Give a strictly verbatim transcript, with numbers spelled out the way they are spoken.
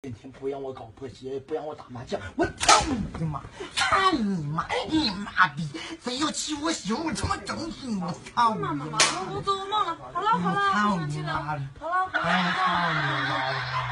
今天不让我搞破鞋，不让我打麻将，我操你的妈！操你妈！你妈逼！非要欺负我媳妇，我他妈整死你！我操你妈！ 我做噩梦了。好了好了， 操我上去了。 你妈！ 好了好了。 哎，操你妈！